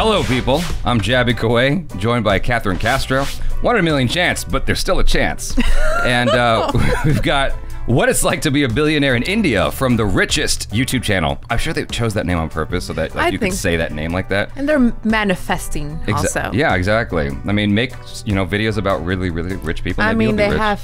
Hello, people. I'm Jaby KOAY, joined by Catherine Castro. 1 in a million chance, but there's still a chance. And we've got what it's like to be a billionaire in India from the richest YouTube channel. I'm sure they chose that name on purpose so that you could say that name like that. And they're manifesting also. Yeah, exactly. I mean, make videos about really, really rich people. I mean, they have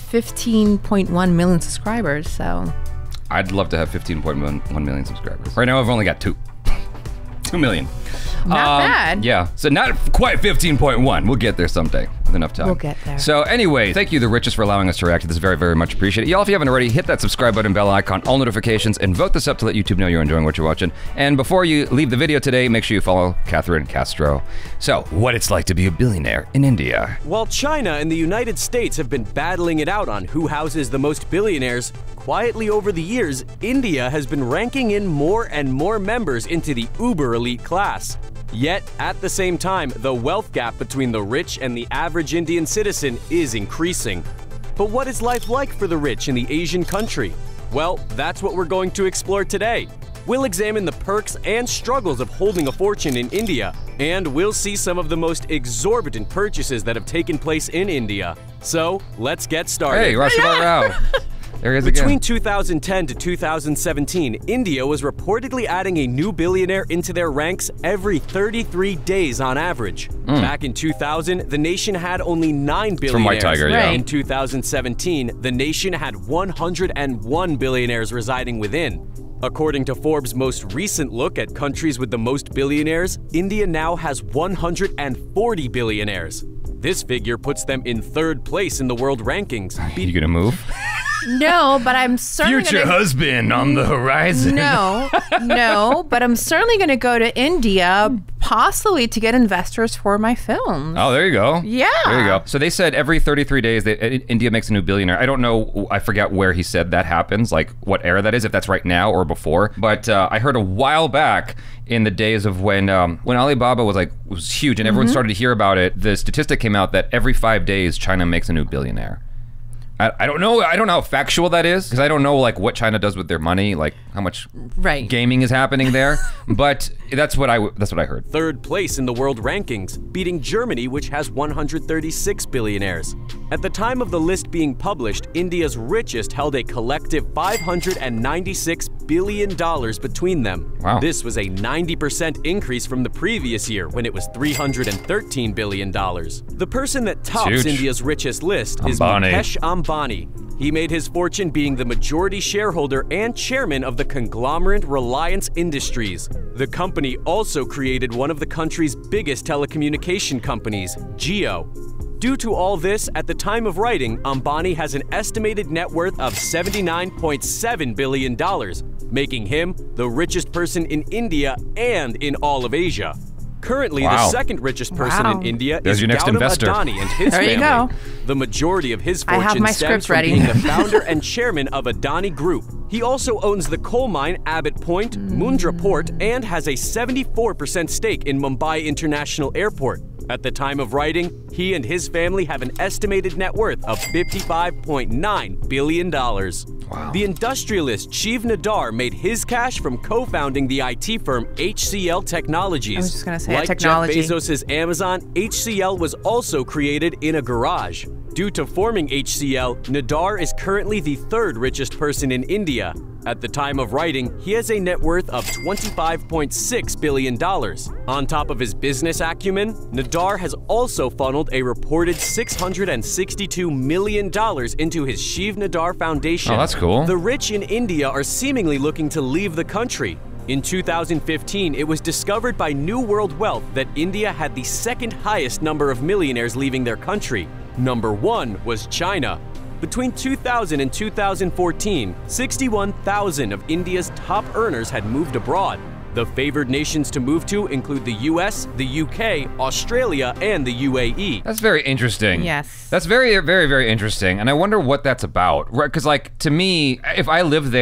15.1 million subscribers, so. I'd love to have 15.1 million subscribers. Right now, I've only got 2 million. Not bad. Yeah, so not quite 15.1. We'll get there someday with enough time. We'll get there. So anyway, thank you, the richest, for allowing us to react to this. Very, very much appreciated. Y'all, if you haven't already, hit that subscribe button, bell icon, all notifications, and vote this up to let YouTube know you're enjoying what you're watching. And before you leave the video today, make sure you follow Catherine Castro. So, what it's like to be a billionaire in India. While China and the United States have been battling it out on who houses the most billionaires, quietly over the years, India has been ranking in more and more members into the uber elite class. Yet, at the same time, the wealth gap between the rich and the average Indian citizen is increasing. But what is life like for the rich in the Asian country? Well, that's what we're going to explore today. We'll examine the perks and struggles of holding a fortune in India, and we'll see some of the most exorbitant purchases that have taken place in India. So, let's get started. Hey, Rashida Rao. There he is Between again. 2010 to 2017, India was reportedly adding a new billionaire into their ranks every 33 days on average. Back in 2000, the nation had only 9 billionaires. From White Tiger, yeah. In 2017, the nation had 101 billionaires residing within. According to Forbes' most recent look at countries with the most billionaires, India now has 140 billionaires. This figure puts them in 3rd place in the world rankings. You gonna move? No, but I'm certainly Future husband on the horizon. No, but I'm certainly going to go to India, possibly to get investors for my films. Oh, there you go. Yeah. There you go. So they said every 33 days that India makes a new billionaire. I don't know, I forget where he said that happens, like what era that is, if that's right now or before. But I heard a while back in the days of when Alibaba was huge and everyone started to hear about it, the statistic came out that every 5 days China makes a new billionaire. I don't know how factual that is, because I don't know like what China does with their money, like how much gaming is happening there. But that's what I heard. 3rd place in the world rankings, beating Germany, which has 136 billionaires. At the time of the list being published, India's richest held a collective $596 billion between them. Wow. This was a 90% increase from the previous year, when it was $313 billion. The person that tops India's richest list is Mukesh Ambani. He made his fortune being the majority shareholder and chairman of the conglomerate Reliance Industries. The company also created one of the country's biggest telecommunication companies, Jio. Due to all this, at the time of writing, Ambani has an estimated net worth of $79.7 billion, making him the richest person in India and in all of Asia. Currently, the 2nd richest person in India is Gautam Adani and his family. You go. The majority of his fortune stems from being the founder and chairman of Adani Group. He also owns the coal mine Abbott Point, Mundra Port, and has a 74% stake in Mumbai International Airport. At the time of writing, he and his family have an estimated net worth of $55.9 billion. Wow. The industrialist Shiv Nadar made his cash from co-founding the IT firm HCL Technologies. I was just going to say like technology. Jeff Bezos' Amazon, HCL was also created in a garage. Due to forming HCL, Nadar is currently the 3rd richest person in India. At the time of writing, he has a net worth of $25.6 billion. On top of his business acumen, Nadar has also funneled a reported $662 million into his Shiv Nadar Foundation. Oh, that's cool. The rich in India are seemingly looking to leave the country. In 2015, it was discovered by New World Wealth that India had the 2nd highest number of millionaires leaving their country. Number 1 was China. Between 2000 and 2014, 61,000 of India's top earners had moved abroad. The favored nations to move to include the US, the UK, Australia, and the UAE. That's very interesting. Yes. That's very, very, very interesting. And I wonder what that's about. Right? Because, like, to me, if I lived there,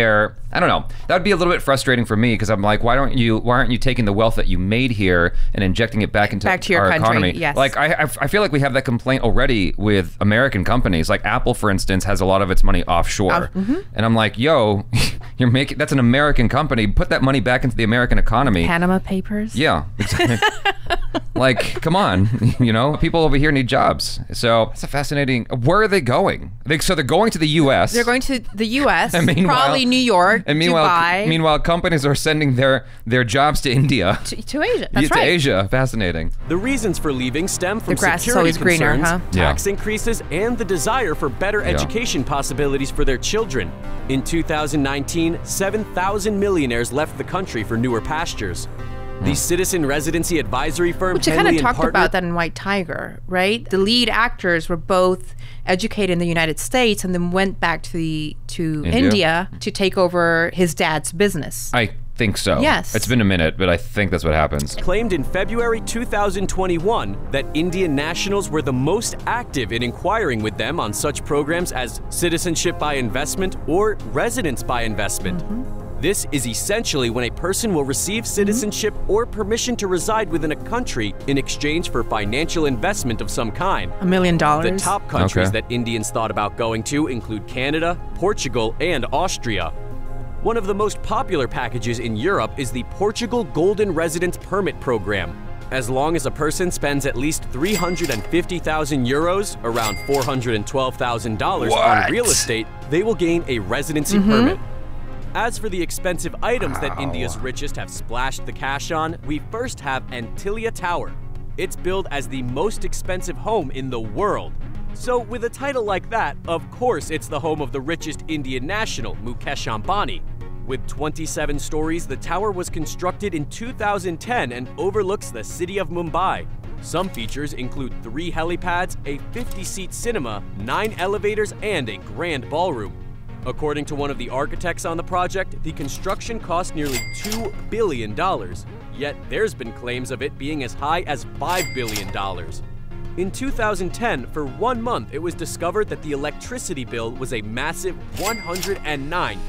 I don't know. That would be a little bit frustrating for me because I'm like, why aren't you taking the wealth that you made here and injecting it back into your our country, economy? yes. Like I feel like we have that complaint already with American companies. Like Apple, for instance, has a lot of its money offshore, and I'm like, yo, that's an American company. Put that money back into the American economy. Panama Papers. Yeah, exactly. Like, come on, you know, people over here need jobs. So it's a fascinating. Where are they going? So they're going to the U.S. They're going to the U.S. And probably New York. And Dubai. meanwhile, companies are sending their jobs to India. To Asia. That's To right. Asia. Fascinating. The reasons for leaving stem from The grass is security always greener, concerns, huh? tax increases, and the desire for better education possibilities for their children. In 2019, 7,000 millionaires left the country for newer pastures. The citizen residency advisory firm Which I kind of talked about that in White Tiger, right? The lead actors were both educated in the United States and then went back to India to take over his dad's business. I think so. Yes. It's been a minute, but I think that's what happens. Claimed in February 2021 that Indian nationals were the most active in inquiring with them on such programs as citizenship by investment or residence by investment. This is essentially when a person will receive citizenship or permission to reside within a country in exchange for financial investment of some kind. $1 million. The top countries that Indians thought about going to include Canada, Portugal, and Austria. One of the most popular packages in Europe is the Portugal Golden Residence Permit Program. As long as a person spends at least 350,000 euros, around $412,000 on real estate, they will gain a residency permit. As for the expensive items that India's richest have splashed the cash on, we first have Antilia Tower. It's billed as the most expensive home in the world. So with a title like that, of course it's the home of the richest Indian national, Mukesh Ambani. With 27 stories, the tower was constructed in 2010 and overlooks the city of Mumbai. Some features include 3 helipads, a 50-seat cinema, 9 elevators, and a grand ballroom. According to one of the architects on the project, the construction cost nearly $2 billion, yet there's been claims of it being as high as $5 billion. In 2010, for 1 month, it was discovered that the electricity bill was a massive $109,000.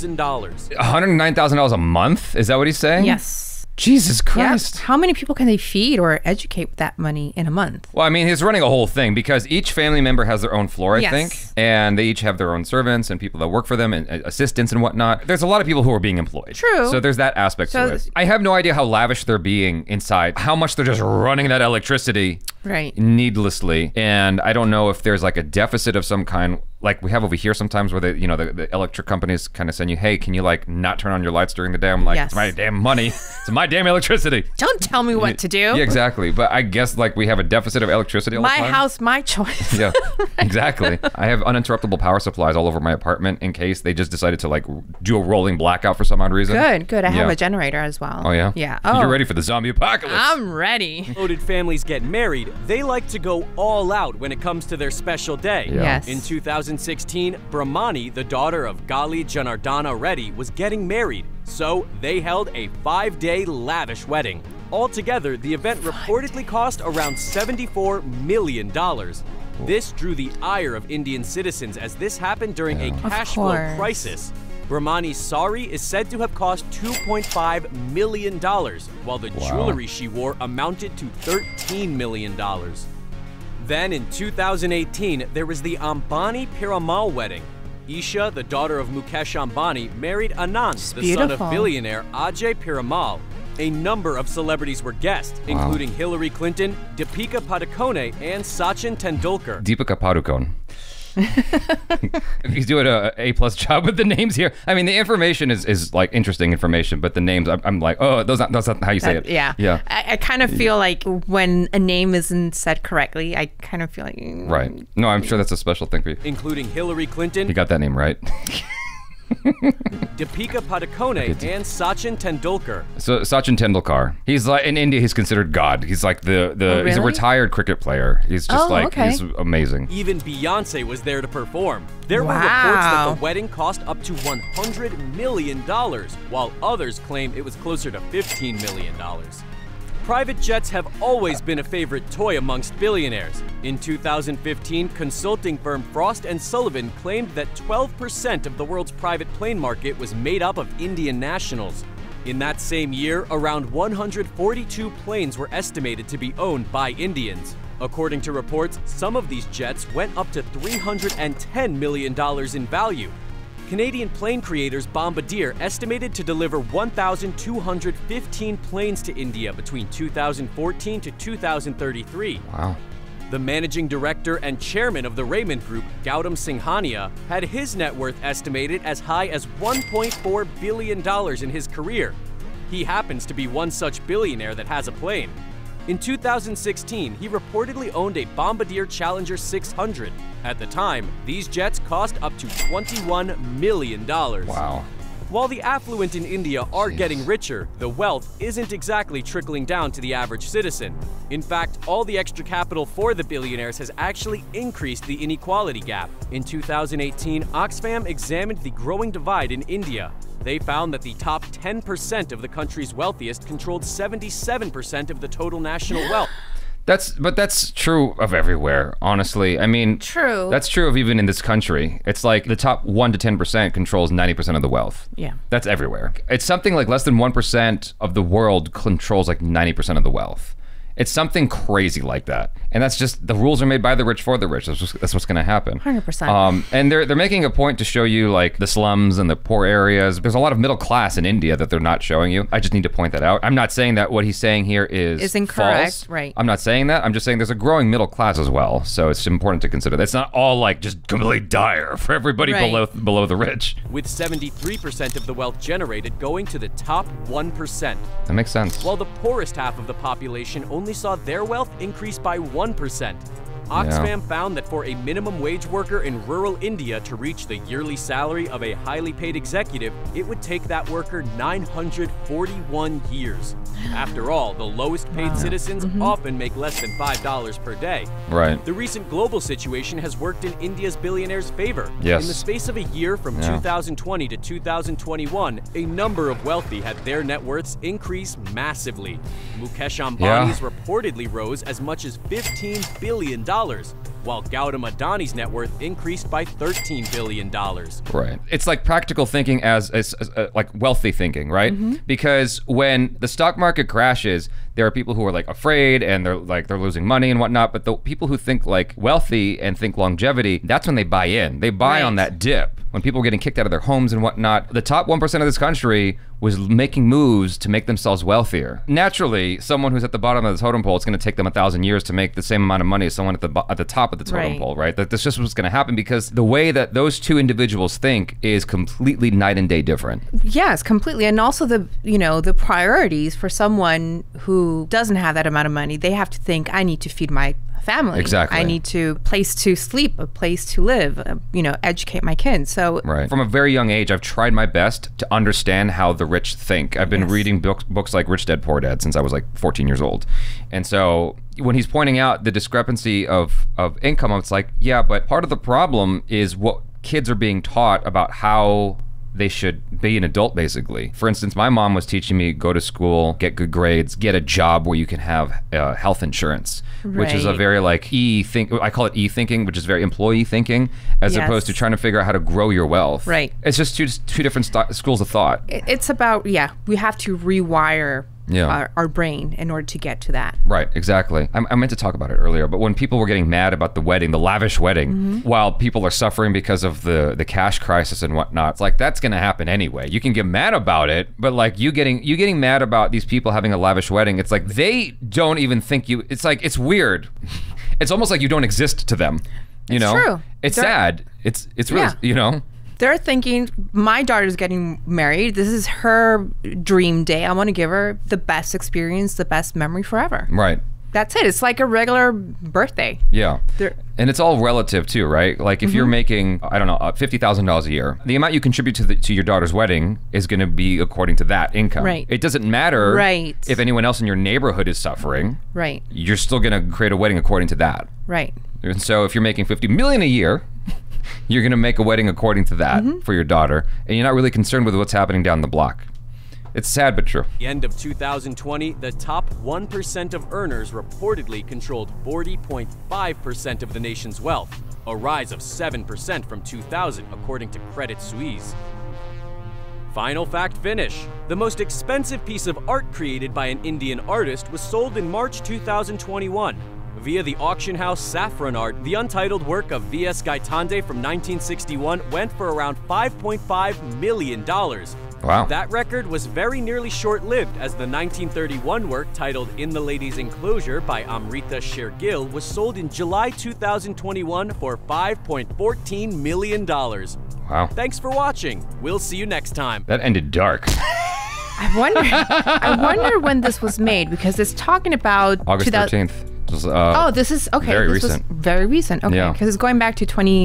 $109,000 a month? Is that what he's saying? Yes. Jesus Christ. Yep. How many people can they feed or educate with that money in a month? Well, I mean, he's running a whole thing because each family member has their own floor, I think. And they each have their own servants and people that work for them and assistants and whatnot. There's a lot of people who are being employed. True. So there's that aspect to it. I have no idea how lavish they're being inside, how much they're just running that electricity needlessly. And I don't know if there's like a deficit of some kind, like we have over here sometimes where the electric companies kind of send you, hey, can you like not turn on your lights during the day? I'm like, it's my damn money. It's my damn electricity. Don't tell me what to do. Yeah, exactly. But I guess like we have a deficit of electricity all the time. My house, my choice. Yeah, exactly. I have uninterruptible power supplies all over my apartment in case they just decided to like do a rolling blackout for some odd reason. Good. I have a generator as well. Oh yeah? Yeah. You're ready for the zombie apocalypse. I'm ready. Devoted families get married, they like to go all out when it comes to their special day. Yeah. Yes. In 2016, Brahmani, the daughter of Gali Janardana Reddy, was getting married, so they held a 5-day lavish wedding. Altogether, the event reportedly cost around $74 million. This drew the ire of Indian citizens as this happened during a cash flow crisis. Brahmani's sari is said to have cost $2.5 million, while the jewelry she wore amounted to $13 million. Then in 2018, there was the Ambani Piramal wedding. Isha, the daughter of Mukesh Ambani, married Anand, the son of billionaire Ajay Piramal. A number of celebrities were guests, including Hillary Clinton, Deepika Padukone, and Sachin Tendulkar. Deepika Padukone. He's doing a A+ job with the names here. I mean, the information is like interesting information, but the names, I'm like, oh, that's not how you say it. Yeah. I kind of feel like when a name isn't said correctly, I kind of feel like... Right. No, I'm sure that's a special thing for you. Including Hillary Clinton. You got that name right. Deepika Padukone and Sachin Tendulkar. So Sachin Tendulkar, he's like in India, he's considered God. He's like he's a retired cricket player. He's just he's amazing. Even Beyonce was there to perform. There were reports that the wedding cost up to $100 million, while others claim it was closer to $15 million. Private jets have always been a favorite toy amongst billionaires. In 2015, consulting firm Frost & Sullivan claimed that 12% of the world's private plane market was made up of Indian nationals. In that same year, around 142 planes were estimated to be owned by Indians. According to reports, some of these jets went up to $310 million in value. Canadian plane creators Bombardier estimated to deliver 1,215 planes to India between 2014 to 2033. Wow. The managing director and chairman of the Raymond Group, Gautam Singhania, had his net worth estimated as high as $1.4 billion in his career. He happens to be one such billionaire that has a plane. In 2016, he reportedly owned a Bombardier Challenger 600. At the time, these jets cost up to $21 million. Wow. While the affluent in India are getting richer, the wealth isn't exactly trickling down to the average citizen. In fact, all the extra capital for the billionaires has actually increased the inequality gap. In 2018, Oxfam examined the growing divide in India. They found that the top 10% of the country's wealthiest controlled 77% of the total national wealth. But that's true of everywhere, honestly. I mean, True. That's true of even in this country. It's like the top 1 to 10% controls 90% of the wealth. Yeah. That's everywhere. It's something like less than 1% of the world controls like 90% of the wealth. It's something crazy like that. And that's just, the rules are made by the rich for the rich. That's what's gonna happen. 100%. And they're making a point to show you like the slums and the poor areas. There's a lot of middle class in India that they're not showing you. I just need to point that out. I'm not saying that what he's saying here is incorrect, false. right. I'm not saying that. I'm just saying there's a growing middle class as well. So it's important to consider. It's not all like just completely dire for everybody below the rich. With 73% of the wealth generated going to the top 1%. That makes sense. While the poorest half of the population only saw their wealth increase by 1%. Oxfam found that for a minimum wage worker in rural India to reach the yearly salary of a highly paid executive, it would take that worker 941 years. After all, the lowest paid citizens often make less than $5 per day. Right. The recent global situation has worked in India's billionaires' favor. Yes. In the space of a year from 2020 to 2021, a number of wealthy had their net worths increase massively. Mukesh Ambani's reportedly rose as much as $15 billion, while Gautam Adani's net worth increased by $13 billion. Right. It's like practical thinking as like wealthy thinking, right? Because when the stock market crashes, there are people who are like afraid and they're losing money and whatnot, but the people who think like wealthy and think longevity, that's when they buy in. They buy on that dip. When people were getting kicked out of their homes and whatnot, the top 1% of this country was making moves to make themselves wealthier. Naturally, someone who's at the bottom of the totem pole, it's going to take them 1,000 years to make the same amount of money as someone at the top of the totem pole, right? That's just what's going to happen because the way that those two individuals think is completely night and day different. Yes, completely. And also the priorities for someone who doesn't have that amount of money, they have to think, I need to feed my family. Exactly. I need to place to sleep, a place to live, educate my kids. So from a very young age, I've tried my best to understand how the rich think. I've been reading books like Rich Dad Poor Dad since I was like 14 years old. And so when he's pointing out the discrepancy of income, it's like, yeah, but part of the problem is what kids are being taught about how they should be an adult, basically. For instance, my mom was teaching me, go to school, get good grades, get a job where you can have health insurance, which is a very like I call it e-thinking, which is very employee thinking, as opposed to trying to figure out how to grow your wealth. Right. It's just two different schools of thought. It's about, we have to rewire our brain in order to get to that. Right, exactly. I meant to talk about it earlier, but when people were getting mad about the wedding, the lavish wedding, while people are suffering because of the cash crisis and whatnot, it's like, that's gonna happen anyway. You can get mad about it, but like you getting mad about these people having a lavish wedding, it's like they don't even think you, it's like, it's weird. It's almost like you don't exist to them. You know? True. It's sad. It's really, They're thinking, my daughter's getting married. This is her dream day. I want to give her the best experience, the best memory forever. Right. That's it. It's like a regular birthday. Yeah. And it's all relative too, right? Like if you're making, I don't know, $50,000 a year, the amount you contribute to your daughter's wedding is going to be according to that income. Right. It doesn't matter if anyone else in your neighborhood is suffering. Right. You're still going to create a wedding according to that. Right. And so if you're making $50 million a year, you're going to make a wedding according to that for your daughter, and you're not really concerned with what's happening down the block. It's sad but true. At the end of 2020, the top 1% of earners reportedly controlled 40.5% of the nation's wealth, a rise of 7% from 2000, according to Credit Suisse. Final fact finish. The most expensive piece of art created by an Indian artist was sold in March 2021. Via the auction house Saffron Art, the untitled work of V.S. Gaitande from 1961 went for around $5.5 million. Wow. That record was very nearly short-lived, as the 1931 work titled In the Lady's Enclosure by Amrita Shergill was sold in July 2021 for $5.14 million. Wow. Thanks for watching. We'll see you next time. That ended dark. I wonder when this was made, because it's talking about August 13th. Oh, this is okay. Very this recent. Was very recent. Okay, Yeah. because it's going back to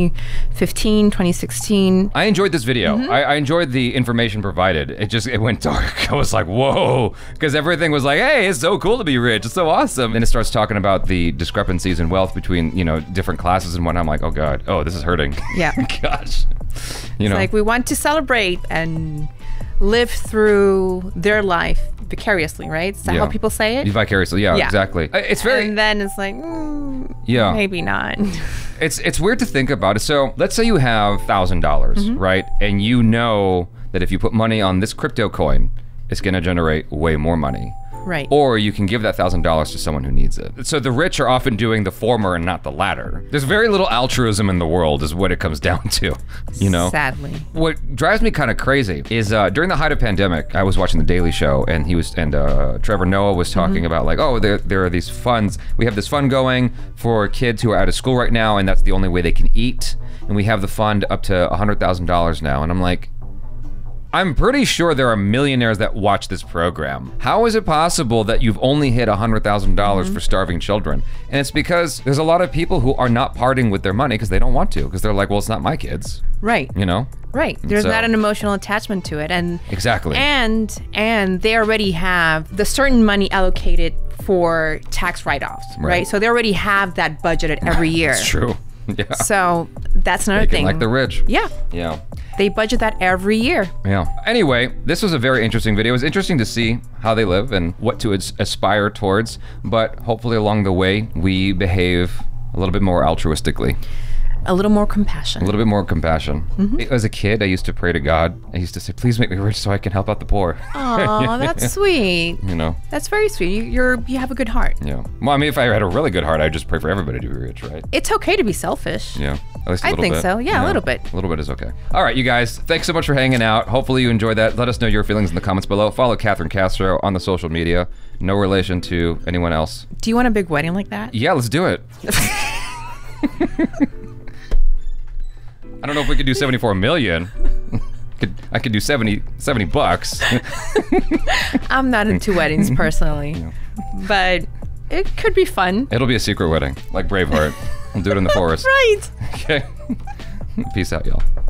2015, 2016. I enjoyed this video. I enjoyed the information provided. It went dark. I was like, whoa, because everything was like, hey, it's so cool to be rich. It's so awesome. And it starts talking about the discrepancies in wealth between, you know, different classes and whatnot. I'm like, oh God, oh, this is hurting. Yeah. Gosh. You know. It's like we want to celebrate and live through their life vicariously, right? Is that how people say it? Vicariously, yeah, exactly. It's very... And then it's like, maybe not. It's weird to think about it. So let's say you have $1,000, right? And you know that if you put money on this crypto coin, it's gonna generate way more money. Right. Or you can give that $1,000 to someone who needs it. So the rich are often doing the former and not the latter. There's very little altruism in the world is what it comes down to, you know? Sadly. What drives me kind of crazy is during the height of pandemic, I was watching The Daily Show and Trevor Noah was talking about like, oh, there are these funds. We have this fund going for kids who are out of school right now and that's the only way they can eat. And we have the fund up to $100,000 now. And I'm like, I'm pretty sure there are millionaires that watch this program. How is it possible that you've only hit $100,000 for starving children? And it's because there's a lot of people who are not parting with their money because they don't want to, because they're like, well, it's not my kids. Right. You know? Right. There's not an emotional attachment to it. And exactly. And they already have the certain money allocated for tax write-offs, right? So they already have that budgeted every year. It's true. Yeah. So that's another thing. Like the rich. Yeah. Yeah. They budget that every year. Yeah. Anyway, this was a very interesting video. It was interesting to see how they live and what to aspire towards, but hopefully along the way, we behave a little bit more altruistically. A little more compassion. A little bit more compassion. As a kid, I used to pray to God. I used to say, please make me rich so I can help out the poor. Oh, that's sweet. You know? That's very sweet. You have a good heart. Yeah. Well, I mean, if I had a really good heart, I'd just pray for everybody to be rich, right? It's okay to be selfish. Yeah. At least a little bit. I think so. Yeah, a little bit. A little bit is okay. All right, you guys. Thanks so much for hanging out. Hopefully you enjoyed that. Let us know your feelings in the comments below. Follow Catherine Castro on the social media. No relation to anyone else. Do you want a big wedding like that? Yeah, let's do it. I don't know if we could do 74 million. I could do 70 bucks. I'm not into weddings personally, but it could be fun. It'll be a secret wedding, like Braveheart. We'll do it in the forest. Right. Okay. Peace out, y'all.